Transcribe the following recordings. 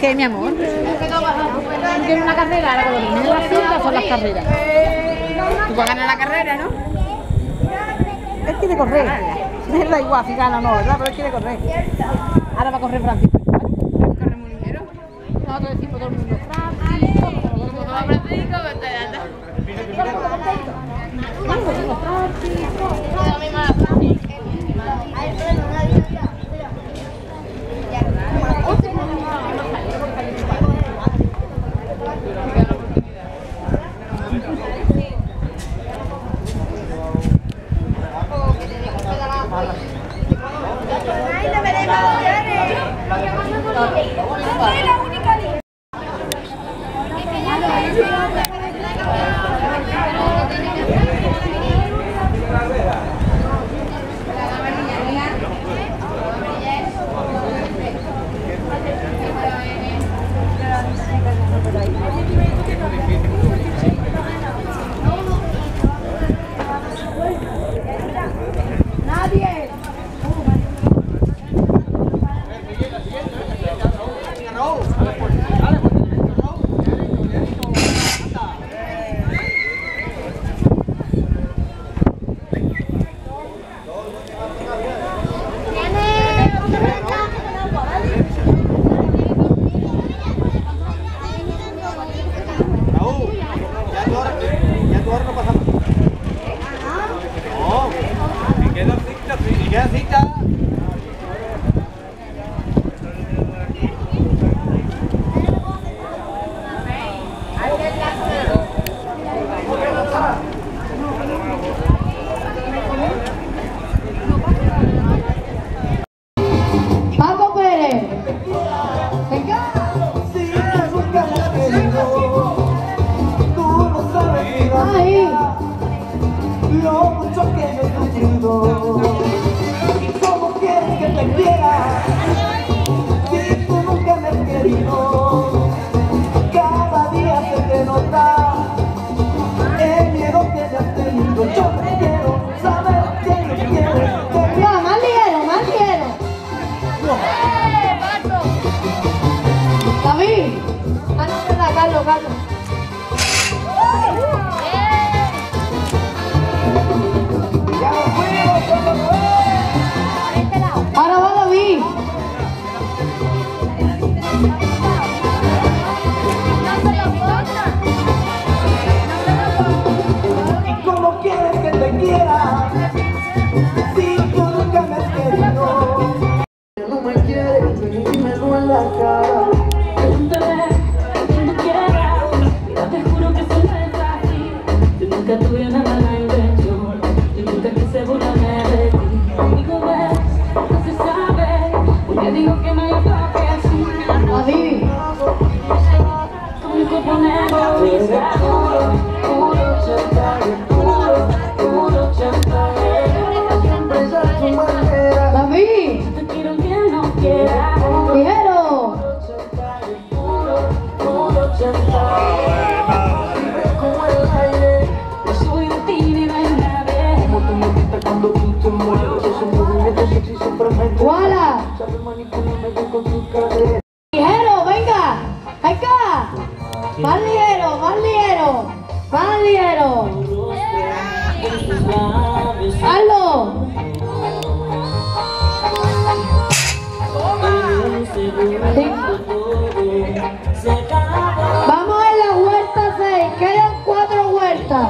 ¿Qué, mi amor? Tiene una carrera, ahora cuando termine la cinta son las carreras. Tú vas a ganar la carrera, ¿no? Él quiere correr. Él da igual si gana o no, ¿verdad? Pero él quiere correr. Ahora va a correr Francisco. ¿Corre molinero? Nosotros decimos todo el mundo Francisco. Como todo Francisco, Vamos en la vuelta 6, quedan 4 vueltas.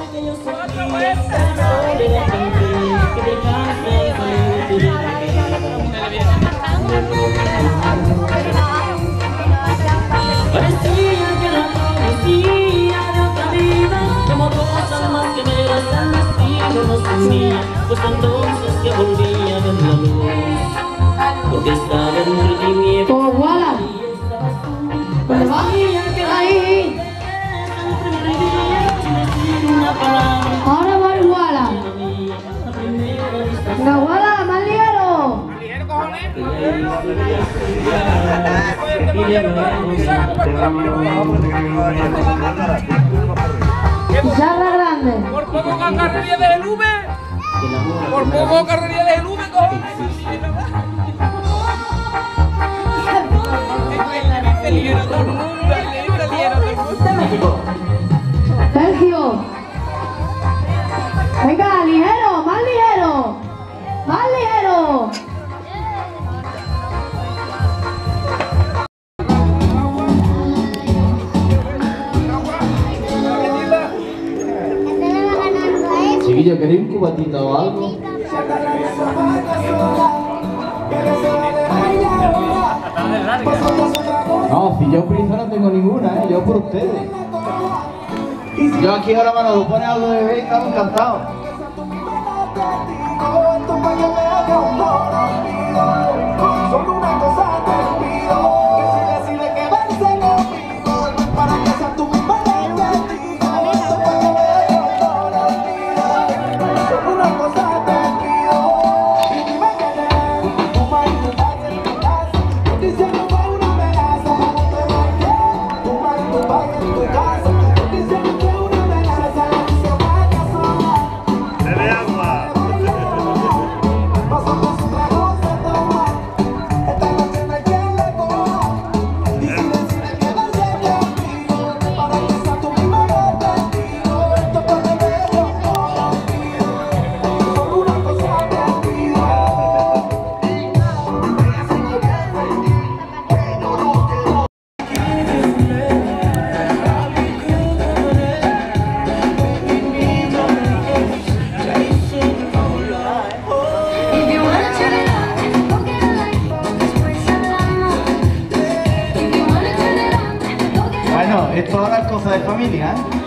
Parecía que la conocía de otra vida, como dos almas que me el destino nos unía, pues entonces que volvía a ver la luz, porque estaba en tinieblas. Pues voilà. Parecía que Ahí. Ahora va el Wala. La Wala, más ligero. Pizarra grande. Por poco carrería de Lume. Por poco carrería de Lume, cojones. lengüetita o algo? No, si yo prisa no tengo ninguna, yo por ustedes. Yo aquí ahora me lo pone algo de bebé y estamos encantados. Solo una cosa te pido, que si decides quedarse conmigo, para que sea tu misma testigo, esto para que veas que no lo olvido. Solo una cosa te pido, y dime que tu marido está en tu casa, diciendo que es una amenaza, no te vayas, tu marido está en tu casa, diciendo que es una amenaza, y se vaya sola. Bebe agua. Paso por su trago se toma. Esta noche no hay quien le coja. Y si decides quedarse conmigo, para que sea tu misma testigo, esto para que veas que no lo olvido. Solo una cosa te pido. Bueno, esto ahora es cosa de familia, ¿eh?